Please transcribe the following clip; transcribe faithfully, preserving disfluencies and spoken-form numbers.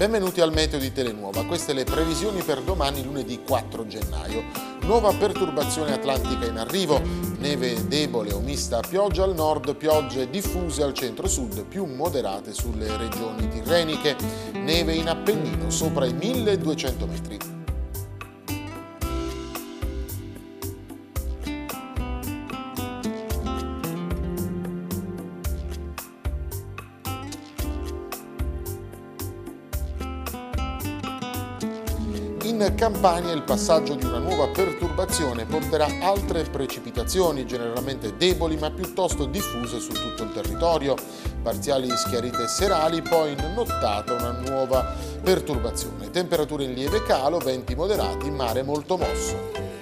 Benvenuti al Meteo di Telenuova, queste le previsioni per domani lunedì quattro gennaio. Nuova perturbazione atlantica in arrivo, neve debole o mista a pioggia al nord, piogge diffuse al centro-sud più moderate sulle regioni tirreniche, neve in Appennino sopra i milleduecento metri. In Campania il passaggio di una nuova perturbazione porterà altre precipitazioni, generalmente deboli ma piuttosto diffuse su tutto il territorio. Parziali schiarite serali, poi in nottata una nuova perturbazione. Temperature in lieve calo, venti moderati, mare molto mosso.